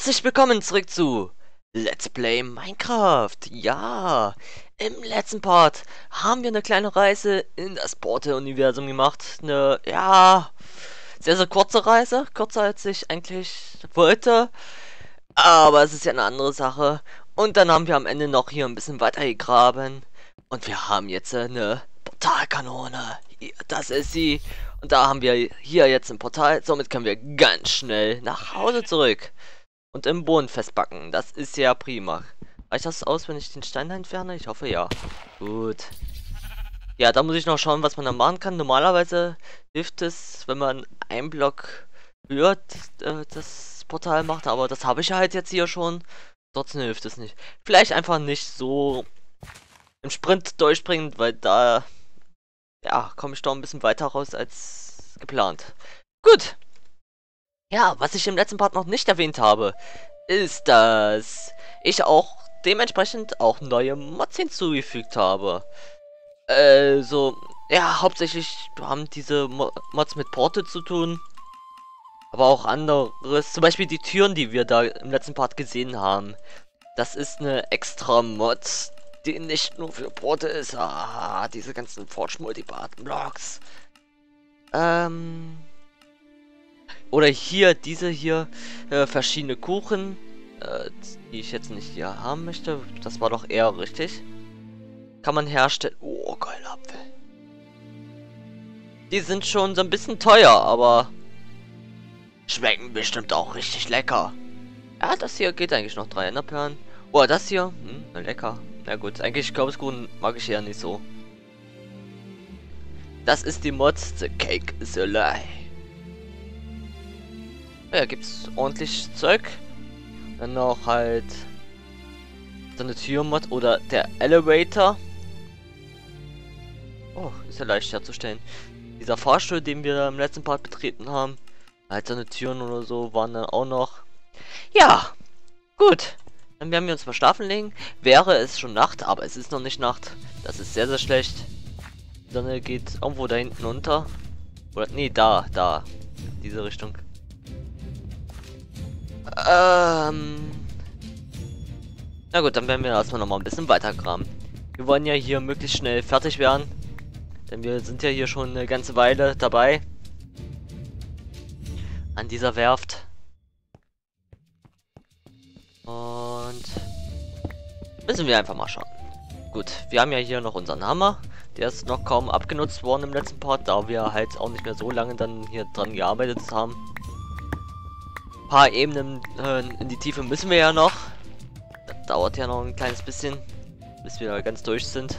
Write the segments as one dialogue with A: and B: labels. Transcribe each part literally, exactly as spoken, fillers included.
A: Herzlich willkommen zurück zu Let's Play Minecraft. Ja, im letzten Part haben wir eine kleine Reise in das Portal-Universum gemacht. Eine, ja, sehr, sehr kurze Reise. Kürzer als ich eigentlich wollte. Aber es ist ja eine andere Sache. Und dann haben wir am Ende noch hier ein bisschen weiter gegraben. Und wir haben jetzt eine Portalkanone. Hier, das ist sie. Und da haben wir hier jetzt ein Portal. Somit können wir ganz schnell nach Hause zurück. Und im Boden festbacken. Das ist ja prima. Reicht das aus, wenn ich den Stein entferne? Ich hoffe ja. Gut. Ja, da muss ich noch schauen, was man da machen kann. Normalerweise hilft es, wenn man einen Block höher äh, das Portal macht. Aber das habe ich ja halt jetzt hier schon. Trotzdem hilft es nicht. Vielleicht einfach nicht so im Sprint durchspringen, weil da ja, komme ich doch ein bisschen weiter raus als geplant. Gut. Ja, was ich im letzten Part noch nicht erwähnt habe, ist, dass ich auch dementsprechend auch neue Mods hinzugefügt habe. Also, ja, hauptsächlich haben diese Mo Mods mit Portal zu tun, aber auch anderes. Zum Beispiel die Türen, die wir da im letzten Part gesehen haben. Das ist eine extra Mod, die nicht nur für Portal ist. Ah, diese ganzen Forge Multipath Blocks. Ähm... Oder hier, diese hier, äh, verschiedene Kuchen, äh, die ich jetzt nicht hier haben möchte. Das war doch eher richtig. Kann man herstellen. Oh, geile Apfel. Die sind schon so ein bisschen teuer, aber schmecken bestimmt auch richtig lecker. Ja, das hier geht eigentlich noch drei Enderperlen. Oh, das hier, hm, lecker. Na gut, eigentlich Kürbiskuchen mag ich eher nicht so. Das ist die Mod The Cake is a Lie. Ja, gibt's ordentlich Zeug. Dann noch halt so eine Türmod oder der Elevator. Oh, ist ja leicht herzustellen. Dieser Fahrstuhl, den wir im letzten Part betreten haben. Halt so eine Türen oder so waren dann auch noch. Ja, gut. Dann werden wir uns mal schlafen legen. Wäre es schon Nacht, aber es ist noch nicht Nacht. Das ist sehr, sehr schlecht. Die Sonne geht irgendwo da hinten unter. Oder, nee, da, da. Diese Richtung. Ähm. Na gut, dann werden wir erstmal noch mal ein bisschen weiter graben. Wir wollen ja hier möglichst schnell fertig werden. Denn wir sind ja hier schon eine ganze Weile dabei. An dieser Werft. Und müssen wir einfach mal schauen. Gut, wir haben ja hier noch unseren Hammer. Der ist noch kaum abgenutzt worden im letzten Part, da wir halt auch nicht mehr so lange dann hier dran gearbeitet haben. Ein paar Ebenen äh, in die Tiefe müssen wir ja noch. Das dauert ja noch ein kleines bisschen, bis wir ganz durch sind.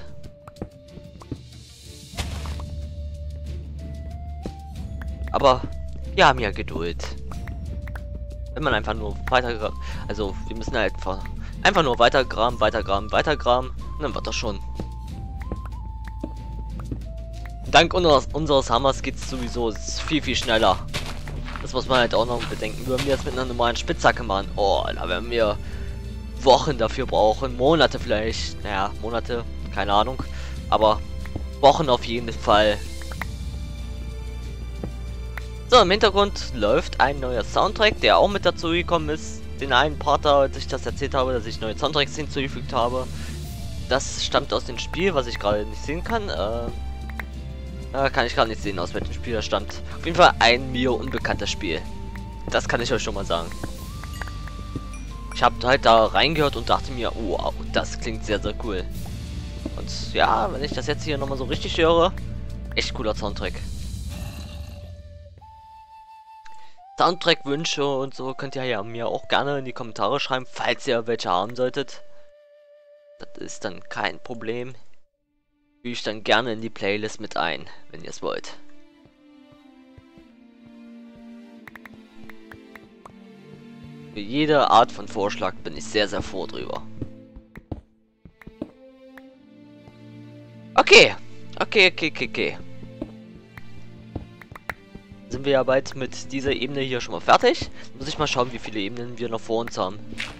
A: Aber wir haben ja Geduld. Wenn man einfach nur weiter, also wir müssen halt einfach, einfach nur weiter graben, weiter graben, weiter graben, und dann wird das schon. Dank unseres, unseres Hammers geht es sowieso viel, viel schneller. Das muss man halt auch noch bedenken. Würden wir jetzt mit einer normalen Spitzhacke machen, oh, da werden wir Wochen dafür brauchen, Monate vielleicht. Naja, Monate, keine Ahnung. Aber Wochen auf jeden Fall. So, im Hintergrund läuft ein neuer Soundtrack, der auch mit dazu gekommen ist. Den einen Part, als ich das erzählt habe, dass ich neue Soundtracks hinzugefügt habe. Das stammt aus dem Spiel, was ich gerade nicht sehen kann. Äh, äh, kann ich gar nicht sehen, aus welchem Spiel das stammt. Auf jeden Fall ein mir unbekanntes Spiel. Das kann ich euch schon mal sagen. Ich habe halt da reingehört und dachte mir, oh, wow, das klingt sehr, sehr cool. Und ja, wenn ich das jetzt hier nochmal so richtig höre, echt cooler Soundtrack. Soundtrack-Wünsche und so könnt ihr ja mir auch gerne in die Kommentare schreiben, falls ihr welche haben solltet. Das ist dann kein Problem. Füge ich dann gerne in die Playlist mit ein, wenn ihr es wollt. Für jede Art von Vorschlag bin ich sehr, sehr froh drüber. Okay. Okay, okay, okay, okay. Sind wir ja bald mit dieser Ebene hier schon mal fertig. Muss ich mal schauen, wie viele Ebenen wir noch vor uns haben.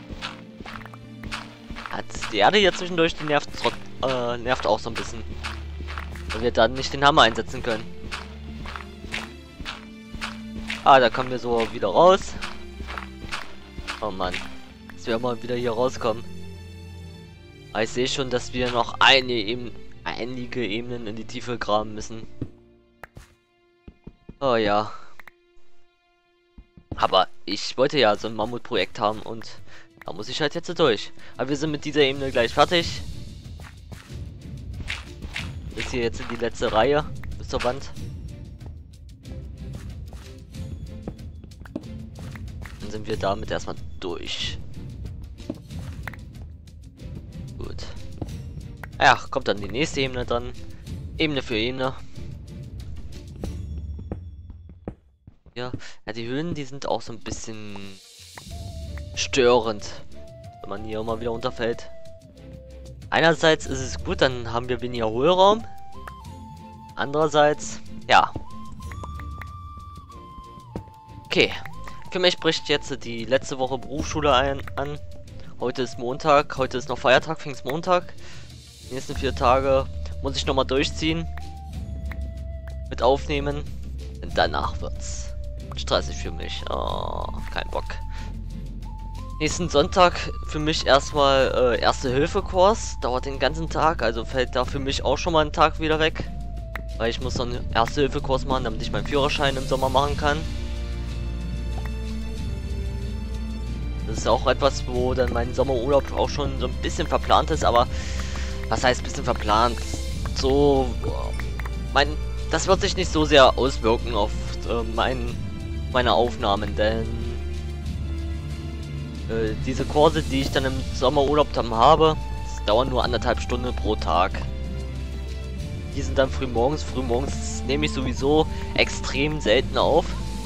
A: Hat die Erde hier zwischendurch, die nervt, äh, nervt auch so ein bisschen. Weil wir dann nicht den Hammer einsetzen können. Ah, da kommen wir so wieder raus. Oh Mann. Dass wir mal wieder hier rauskommen. Aber ich sehe schon, dass wir noch eine Ebene, einige Ebenen in die Tiefe graben müssen. Oh ja. Aber ich wollte ja so ein Mammutprojekt haben und da muss ich halt jetzt durch. Aber wir sind mit dieser Ebene gleich fertig. Ist hier jetzt in die letzte Reihe bis zur Wand. Dann sind wir damit erstmal durch. Gut. Ja, kommt dann die nächste Ebene dann. Ebene für Ebene. Ja, ja, die Höhen, die sind auch so ein bisschen störend, wenn man hier immer wieder runterfällt. Einerseits ist es gut, dann haben wir weniger Hohlraum. Andererseits, ja. Okay, für mich bricht jetzt die letzte Woche Berufsschule ein, an. Heute ist Montag, heute ist noch Feiertag, Pfingstmontag. Die nächsten vier Tage muss ich nochmal durchziehen. Mit aufnehmen. Und danach wird's stressig für mich. Oh, kein Bock. Nächsten Sonntag für mich erstmal äh, Erste-Hilfe-Kurs. Dauert den ganzen Tag, also fällt da für mich auch schon mal ein Tag wieder weg. Weil ich muss dann einen Erste-Hilfe-Kurs machen, damit ich meinen Führerschein im Sommer machen kann. Das ist auch etwas, wo dann mein Sommerurlaub auch schon so ein bisschen verplant ist, aber was heißt bisschen verplant? So, mein, das wird sich nicht so sehr auswirken auf äh, mein, meine Aufnahmen, denn äh, diese Kurse, die ich dann im Sommerurlaub dann habe, das dauern nur anderthalb Stunden pro Tag. Die sind dann früh morgens, früh morgens nehme ich sowieso extrem selten auf.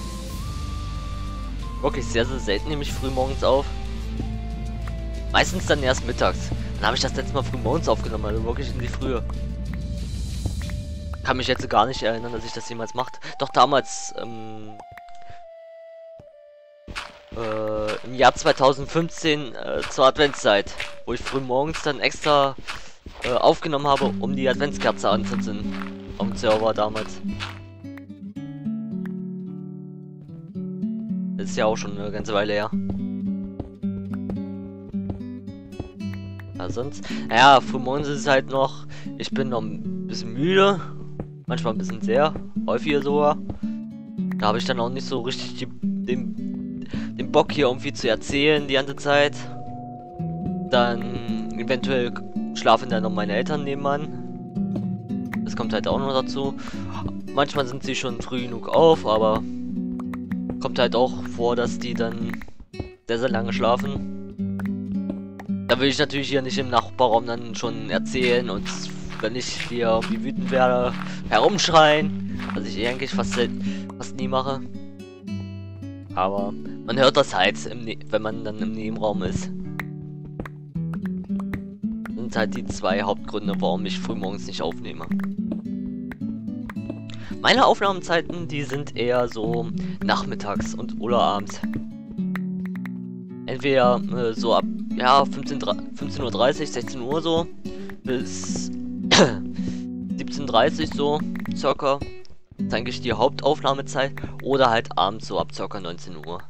A: Wirklich sehr, sehr selten nehme ich früh morgens auf. Meistens dann erst mittags. Dann habe ich das letzte Mal früh morgens aufgenommen, also wirklich in die Frühe. Kann mich jetzt gar nicht erinnern, dass ich das jemals macht. Doch damals, ähm, äh, im Jahr zweitausendfünfzehn äh, zur Adventszeit, wo ich früh morgens dann extra äh, aufgenommen habe, um die Adventskerze anzuzünden. Auf dem Server damals. Das ist ja auch schon eine ganze Weile her. Ja, sonst, naja, frühmorgens ist es halt noch, ich bin noch ein bisschen müde, manchmal ein bisschen sehr, häufiger sogar. Da habe ich dann auch nicht so richtig die, den, den Bock hier irgendwie zu erzählen die ganze Zeit. Dann eventuell schlafen dann noch meine Eltern nebenan. Das kommt halt auch noch dazu. Manchmal sind sie schon früh genug auf, aber kommt halt auch vor, dass die dann sehr, sehr lange schlafen. Da will ich natürlich hier nicht im Nachbarraum dann schon erzählen und wenn ich hier irgendwie wütend werde, herumschreien, was ich eigentlich fast, fast nie mache. Aber man hört das halt, im ne wenn man dann im Nebenraum ist. Das sind halt die zwei Hauptgründe, warum ich frühmorgens nicht aufnehme. Meine Aufnahmezeiten, die sind eher so nachmittags und oder abends. Entweder äh, so ab ja, fünfzehn Uhr dreißig, sechzehn Uhr so, bis siebzehn Uhr dreißig so, circa. Das ist eigentlich die Hauptaufnahmezeit. Oder halt abends so ab circa neunzehn Uhr.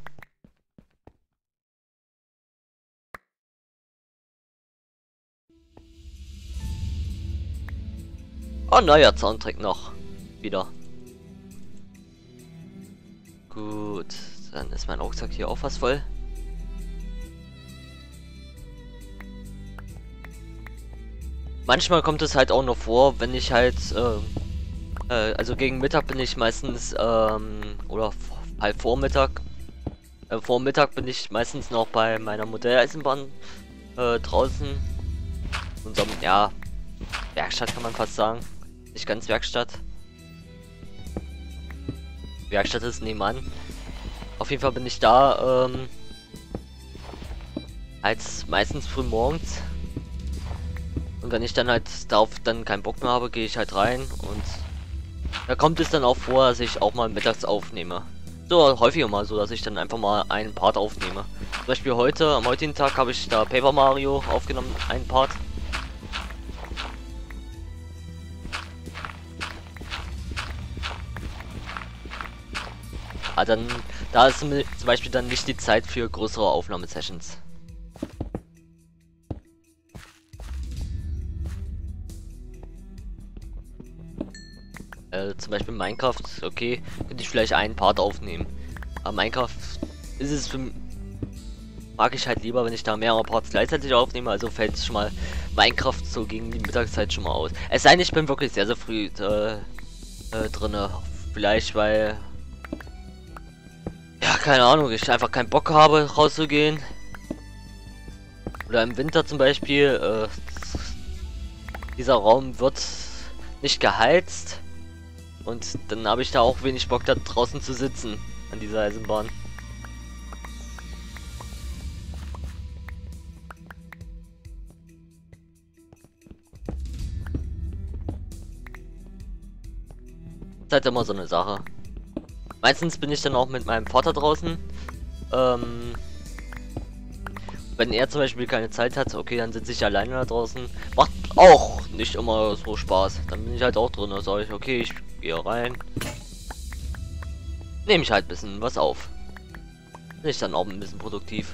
A: Oh, neuer Soundtrack noch. Wieder. Gut, dann ist mein Rucksack hier auch fast voll. Manchmal kommt es halt auch noch vor, wenn ich halt, äh, äh, also gegen Mittag bin ich meistens, ähm, oder halb Vormittag, äh, vor Mittag bin ich meistens noch bei meiner Modelleisenbahn, äh, draußen. Unserem, ja, Werkstatt kann man fast sagen. Nicht ganz Werkstatt. Werkstatt ist nebenan. Auf jeden Fall bin ich da, ähm, als meistens früh morgens. Und wenn ich dann halt darauf dann keinen Bock mehr habe, gehe ich halt rein und da kommt es dann auch vor, dass ich auch mal mittags aufnehme. So häufiger mal so, dass ich dann einfach mal einen Part aufnehme. Zum Beispiel heute, am heutigen Tag habe ich da Paper Mario aufgenommen, einen Part. Ah, dann, da ist zum Beispiel dann nicht die Zeit für größere Aufnahmesessions. Äh, zum Beispiel Minecraft, okay, könnte ich vielleicht einen Part aufnehmen. Aber Minecraft ist es für mag ich halt lieber, wenn ich da mehrere Parts gleichzeitig aufnehme, also fällt es schon mal Minecraft so gegen die Mittagszeit schon mal aus. Es sei denn, ich bin wirklich sehr, sehr früh äh, äh, drinne. Vielleicht weil, ja, keine Ahnung, ich einfach keinen Bock habe, rauszugehen. Oder im Winter zum Beispiel, äh, dieser Raum wird nicht geheizt. Und dann habe ich da auch wenig Bock, da draußen zu sitzen, an dieser Eisenbahn. Ist halt immer so eine Sache. Meistens bin ich dann auch mit meinem Vater draußen. Ähm, wenn er zum Beispiel keine Zeit hat, okay, dann sitze ich alleine da draußen. Macht auch nicht immer so Spaß. Dann bin ich halt auch drin und sage ich, okay, ich gehe rein. Nehme ich halt ein bisschen was auf. Bin ich dann auch ein bisschen produktiv.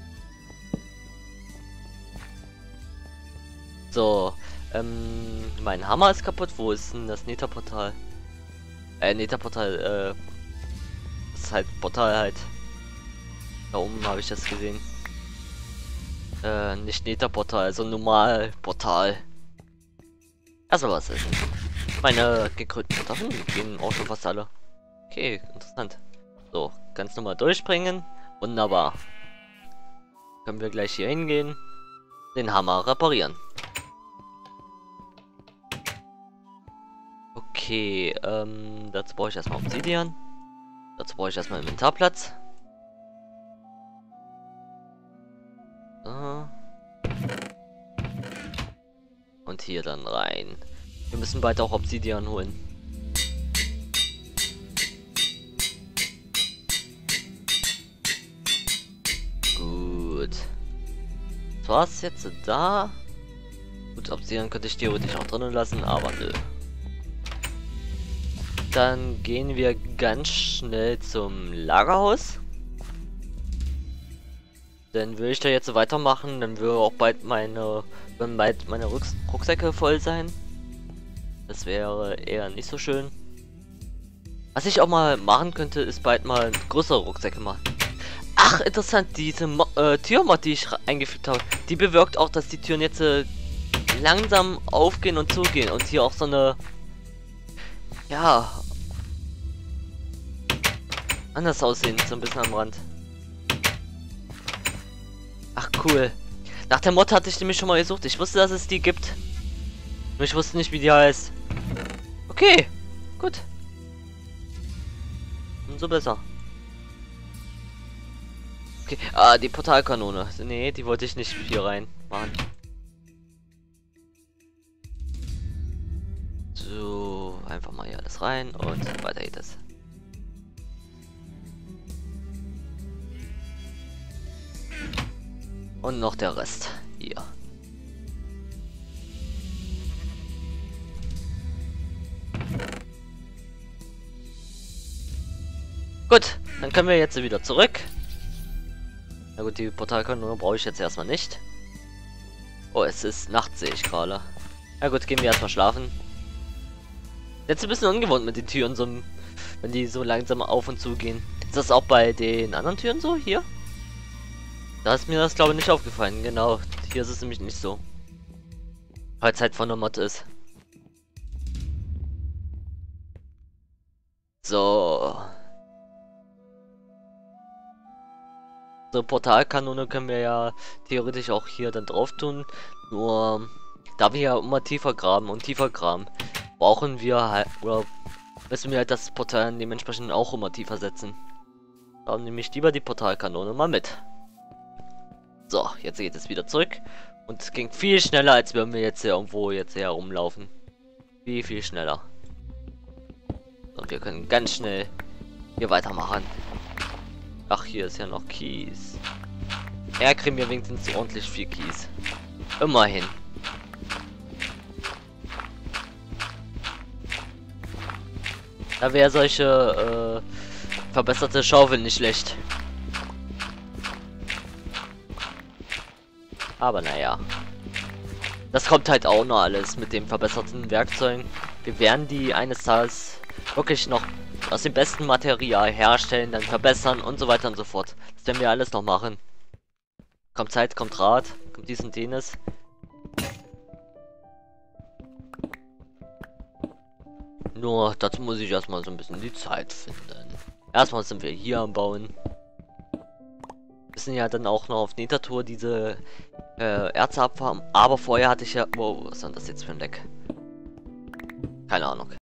A: So, ähm, mein Hammer ist kaputt. Wo ist denn das Nether-Portal? Äh, Nether-Portal, äh, das ist halt Portal halt. Da oben habe ich das gesehen. Äh, nicht Nether-Portal, also normal Portal. Erstmal was essen. Meine gekrönten Kartoffeln gehen auch schon fast alle. Okay, interessant. So, ganz normal durchbringen. Wunderbar. Können wir gleich hier hingehen. Den Hammer reparieren. Okay, ähm, dazu brauche ich erstmal Obsidian. Dazu brauche ich erstmal Inventarplatz. So. Und hier dann rein. Wir müssen bald auch Obsidian holen. Gut. Das war's jetzt da. Gut, Obsidian könnte ich theoretisch auch drinnen lassen, aber nö. Dann gehen wir ganz schnell zum Lagerhaus. Dann will ich da jetzt so weitermachen, dann will auch bald meine, wenn bald meine Rucks Rucksäcke voll sein. Das wäre eher nicht so schön. Was ich auch mal machen könnte, ist bald mal größere Rucksäcke machen. Ach, interessant, diese Mo äh, Türmod, die ich eingefügt habe, die bewirkt auch, dass die Türen jetzt äh, langsam aufgehen und zugehen und hier auch so eine, ja, anders aussehen, so ein bisschen am Rand. Ach cool. Nach der Mod hatte ich nämlich schon mal gesucht. Ich wusste, dass es die gibt. Nur ich wusste nicht, wie die heißt. Okay, gut. Umso besser. Okay, ah, die Portalkanone. Nee, die wollte ich nicht hier rein machen. So, einfach mal hier alles rein und weiter geht es. Und noch der Rest hier. Gut, dann können wir jetzt wieder zurück. Na gut, die Portalkanone brauche ich jetzt erstmal nicht. Oh, es ist Nacht, sehe ich gerade. Na gut, gehen wir erstmal schlafen. Jetzt ein bisschen ungewohnt mit den Türen, so, wenn die so langsam auf und zu gehen. Ist das auch bei den anderen Türen so? Hier? Da ist mir das, glaube ich, nicht aufgefallen. Genau, hier ist es nämlich nicht so. Weil es halt von der Mod ist. So. So, Portalkanone können wir ja theoretisch auch hier dann drauf tun. Nur, da wir ja immer tiefer graben und tiefer graben, brauchen wir halt, oder müssen wir halt das Portal dementsprechend auch immer tiefer setzen. Dann nehme ich lieber die Portalkanone mal mit. So, jetzt geht es wieder zurück. Und es ging viel schneller, als wenn wir jetzt hier irgendwo jetzt herumlaufen. Viel, viel schneller. Und wir können ganz schnell hier weitermachen. Ach, hier ist ja noch Kies. Ja, kriegen wir wenigstens ordentlich viel Kies. Immerhin. Da wäre solche, äh, Verbesserte Schaufel nicht schlecht. Aber naja. Das kommt halt auch noch alles mit den verbesserten Werkzeugen. Wir werden die eines Tages wirklich noch aus dem besten Material herstellen, dann verbessern und so weiter und so fort. Das werden wir alles noch machen. Kommt Zeit, kommt Rat, kommt dies und jenes. Nur dazu muss ich erstmal so ein bisschen die Zeit finden. Erstmal sind wir hier am Bauen. Wir sind ja dann auch noch auf Nethertour diese äh, Erze abfarmen. Aber vorher hatte ich ja... Wow, was ist denn das jetzt für ein Leck? Keine Ahnung.